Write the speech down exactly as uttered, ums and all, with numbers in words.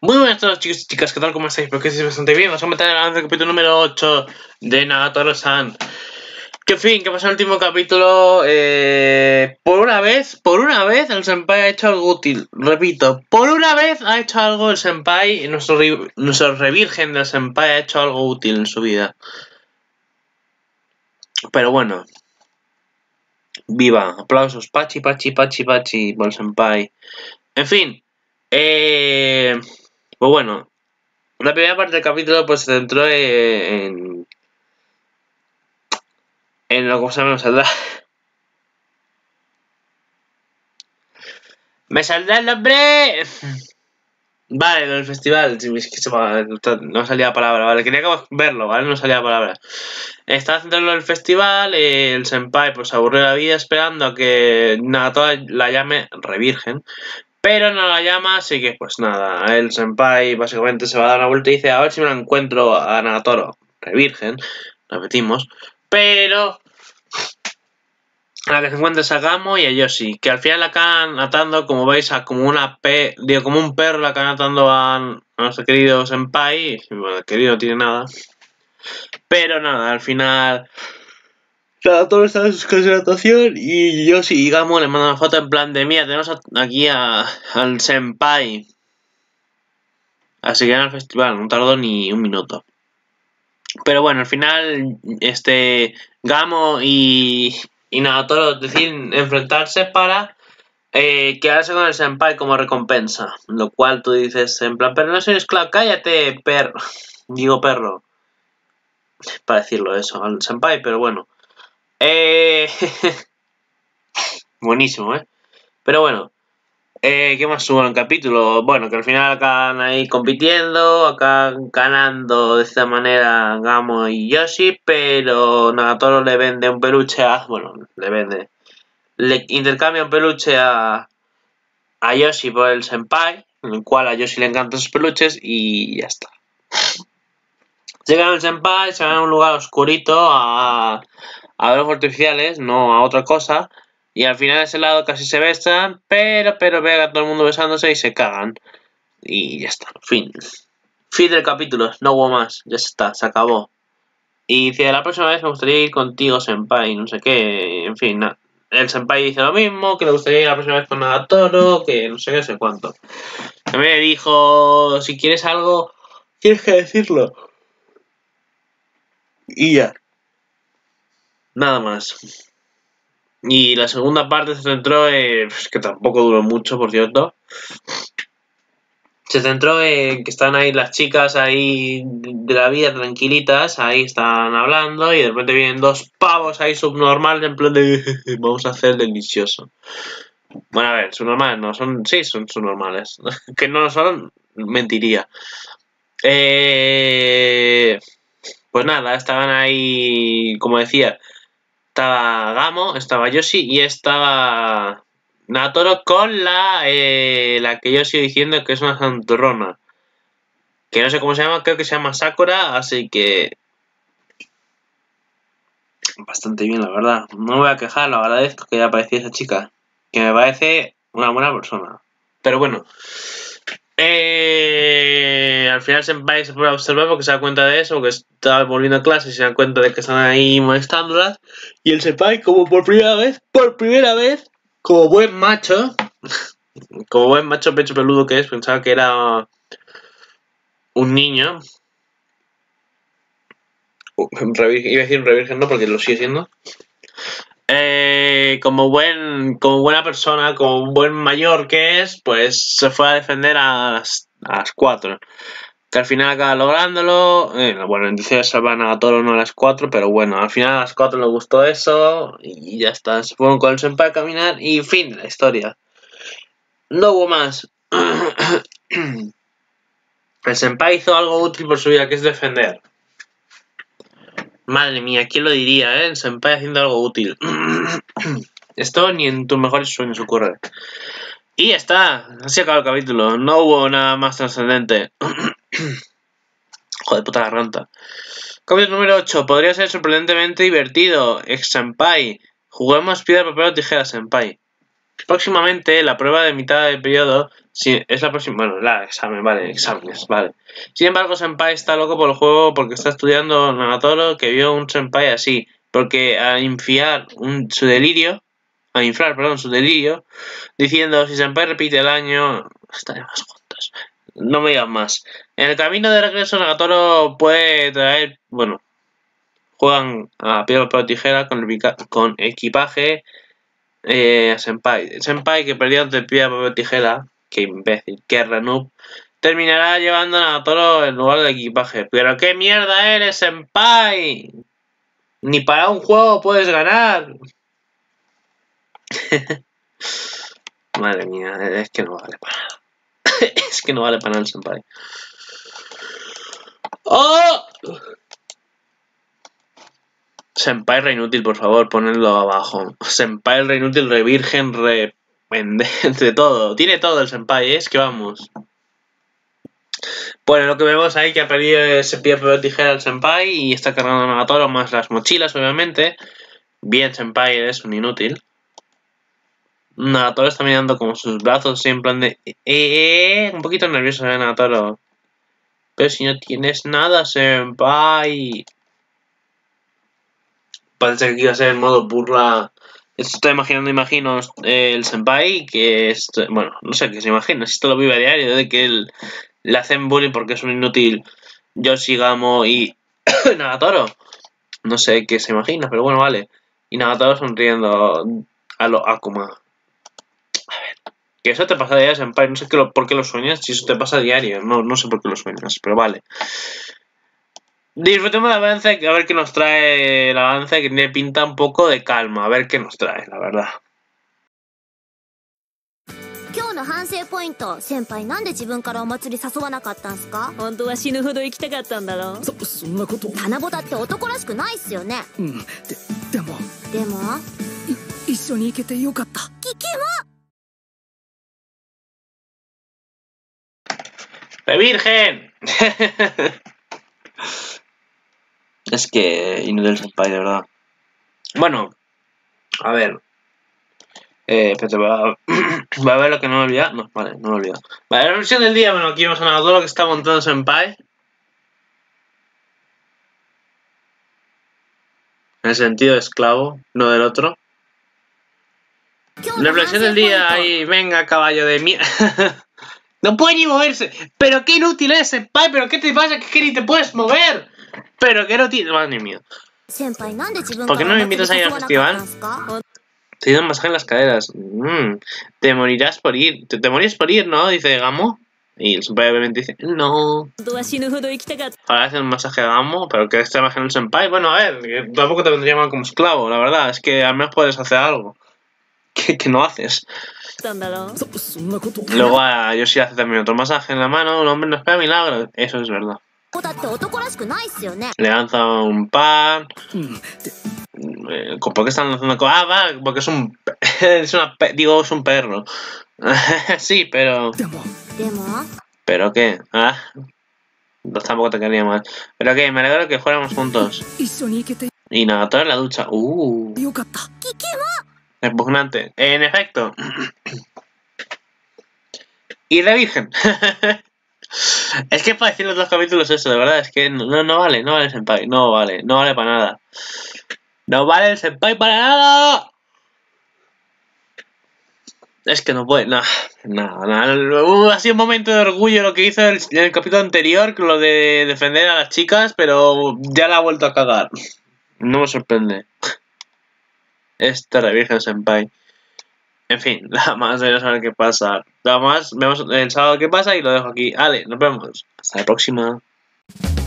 Muy buenas a todos, chicos y chicas, ¿qué tal? ¿Cómo estáis? Espero que estéis bastante bien. Vamos a meter en el capítulo número ocho de Nagatoro-san. Que en fin, que pasó el último capítulo. Eh, por una vez, por una vez el senpai ha hecho algo útil. Repito, por una vez ha hecho algo el senpai, nuestro, nuestro revirgen del senpai ha hecho algo útil en su vida. Pero bueno. Viva, aplausos, pachi, pachi, pachi, pachi, por el senpai. En fin, eh, pues bueno. La primera parte del capítulo pues se centró en... En lo que se me saldrá. ¡Me saldrá el nombre! Vale, lo del festival. Es que se me, no salía la palabra, vale. Quería verlo, ¿vale? No salía la palabra. Estaba centrado en el festival. Eh, el senpai pues se aburrió la vida esperando a que Nagatoro la llame revirgen. Pero no la llama, así que pues nada. El senpai básicamente se va a dar una vuelta y dice: a ver si me la encuentro a Nagatoro revirgen. Repetimos. Pero a la que se encuentra es a Gamo y a Yoshi, que al final la acaban atando, como veis, a como una pe... Digo, como un perro la acaban atando a, a nuestro querido senpai. Bueno, el querido no tiene nada. Pero nada, al final todo está en sus clases de natación y Yoshi y Gamo le mandan una foto en plan de: mira, tenemos aquí a, al senpai. Así que en el festival no tardó ni un minuto. Pero bueno, al final este Gamo y, y Nagatoro deciden enfrentarse para eh, quedarse con el senpai como recompensa. Lo cual tú dices en plan: pero no soy esclavo, cállate, perro. Digo perro. Para decirlo eso, al senpai, pero bueno. Eh... Buenísimo, ¿eh? Pero bueno. Eh, ¿Qué más hubo en el capítulo? Bueno, que al final acaban ahí compitiendo, acá ganando de esta manera Gamo y Yoshi, pero Nagatoro le vende un peluche a... Bueno, le vende... Le intercambia un peluche a, a Yoshi por el senpai, en el cual a Yoshi le encantan sus peluches y ya está. Llegan al senpai, se van a un lugar oscurito a, a ver los artificiales, no a otra cosa. Y al final de ese lado casi se besan, pero, pero ve a todo el mundo besándose y se cagan. Y ya está, fin. Fin del capítulo, no hubo más, ya está, se acabó. Y dice: la próxima vez me gustaría ir contigo, senpai, no sé qué, en fin, nada. El senpai dice lo mismo, que le gustaría ir la próxima vez con Nagatoro, que no sé qué, no sé cuánto. También le dijo: si quieres algo, tienes que decirlo. Y ya. Nada más. Y la segunda parte se centró en... que tampoco duró mucho, por cierto. Se centró en que están ahí las chicas ahí de la vida tranquilitas, ahí están hablando y de repente vienen dos pavos ahí subnormales en plan de vamos a hacer delicioso. Bueno, a ver, subnormales no, son... sí, son subnormales. Que no lo son, mentiría. Eh... Pues nada, estaban ahí, como decía... Estaba Gamo, estaba Yoshi y estaba Nagatoro con la eh, la que yo sigo diciendo que es una santurrona. Que no sé cómo se llama, creo que se llama Sakura, así que... Bastante bien, la verdad. No me voy a quejar, lo agradezco que haya aparecido esa chica. Que me parece una buena persona. Pero bueno. Eh, al final Senpai se pone a observar porque se da cuenta de eso, porque está volviendo a clase y se da cuenta de que están ahí molestándolas. Y el Senpai, como por primera vez, por primera vez, como buen macho, como buen macho pecho peludo que es, pensaba que era un niño. Uh, iba a decir un revirgen, no, porque lo sigue siendo. Eh, como buen como buena persona, como un buen mayor que es, pues se fue a defender a las, a las cuatro. Que al final acaba lográndolo. Eh, bueno, entonces salvar a Nagatoro no a las cuatro, pero bueno, al final a las cuatro le gustó eso y ya está. Se fueron con el senpai a caminar y fin de la historia. No hubo más. El senpai hizo algo útil por su vida, que es defender. Madre mía, ¿quién lo diría, eh? El senpai haciendo algo útil. Esto ni en tus mejores sueños ocurre. Y ya está, así acaba el capítulo. No hubo nada más trascendente. Joder, puta garganta. Capítulo número ocho. Podría ser sorprendentemente divertido. Ex senpai. Juguemos piedra, papel o tijera, senpai. Próximamente, la prueba de mitad del periodo si es la próxima. Bueno, la examen, vale, exámenes, vale. Sin embargo, Senpai está loco por el juego porque está estudiando Nagatoro que vio un Senpai así. Porque a inflar un, su delirio, a inflar, perdón, su delirio, diciendo si Senpai repite el año, estaremos juntos. No me digas más. En el camino de regreso, Nagatoro puede traer, bueno, juegan a piedra, papel o tijera con, el, con equipaje. Eh, Senpai. Senpai que perdió ante piedra, papel, tijera. Que imbécil, que renoob. Terminará llevando a Nagatoro en lugar del equipaje. Pero qué mierda eres, Senpai. Ni para un juego puedes ganar. Madre mía, es que no vale para nada. Es que no vale para nada el Senpai. ¡Oh! Senpai re inútil, por favor, ponedlo abajo. Senpai re inútil, re virgen, re... de todo. Tiene todo el Senpai, ¿eh? Es que vamos. Bueno, lo que vemos ahí que ha perdido ese pie de tijera al Senpai y está cargando a Nagatoro más las mochilas, obviamente. Bien, Senpai, eres un inútil. Nagatoro está mirando como sus brazos, en plan de... Eh, eh, un poquito nervioso, ¿eh, Nagatoro? Pero si no tienes nada, Senpai... Parece que iba a ser en modo burla. Esto estoy imaginando, imagino, eh, el Senpai, que es... Bueno, no sé qué se imagina, si esto lo vive a diario, de que él, le hacen bullying porque es un inútil Yoshigamo y Nagatoro. No sé qué se imagina, pero bueno, vale. Y Nagatoro sonriendo a lo Akuma. A ver, que eso te pasa a diario, Senpai, no sé qué lo, por qué lo sueñas, si eso te pasa a diario, no, no sé por qué lo sueñas, pero vale. Disfrutemos del avance, a ver qué nos trae el avance, que tiene pinta un poco de calma, a ver qué nos trae, la verdad. 今日の反省ポイント、先輩なんで自分からお祭り誘わなかったんすか？ 本当は死ぬほど行きたかったんだろ。 そそんなこと。 七夕って男らしくないっすよね。 うん。ででもでもい一緒に行けてよかった。 キキも ¡La Virgen! Es que inútil Senpai, de verdad. Bueno, a ver. Eh, espérate, voy a, voy a ver lo que no me he olvidado. No, vale, no me he olvidado. Vale, la versión del día, bueno, aquí vamos a todo lo que está montando Senpai. En el sentido de esclavo, no del otro. La versión del día, ahí, venga, caballo de mierda. No puede ni moverse. Pero qué inútil es, Senpai. Pero qué te pasa, que ni te puedes mover. Pero que no tiene... Madre mía. ¿Por qué no me invitas a ir al festival? Te he ido un masaje en las caderas. Mm, te morirás por ir. Te, te morirás por ir, ¿no? Dice Gamo. Y el Senpai obviamente dice, no. Ahora hace un masaje a Gamo, pero que esté imaginando el Senpai. Bueno, a ver, que tampoco te vendría mal como esclavo, la verdad. Es que al menos puedes hacer algo. Que, que no haces. Luego a Yoshi hace también otro masaje en la mano. Un hombre no espera milagros. Eso es verdad. Le lanza un pan. ¿Por qué están lanzando? Ah, va, porque es un... es una... Digo, es un perro. Sí, pero... ¿Pero qué? Ah, no, tampoco te quería mal. ¿Pero qué? Me alegro que fuéramos juntos. Y Nagatoro en la ducha. Uh. Repugnante. En efecto. Y la Virgen. Es que para decir los dos capítulos eso, de verdad, es que no, no vale, no vale el Senpai, no vale, no vale para nada. No vale el Senpai para nada. Es que no puede, nada, nada, nada. Ha sido un momento de orgullo lo que hizo el, en el capítulo anterior, lo de defender a las chicas, pero ya la ha vuelto a cagar. No me sorprende. Este Revirgen Senpai. En fin, nada más, veremos a ver qué pasa. Nada más, vemos el sábado qué pasa y lo dejo aquí. Vale, nos vemos. Hasta la próxima.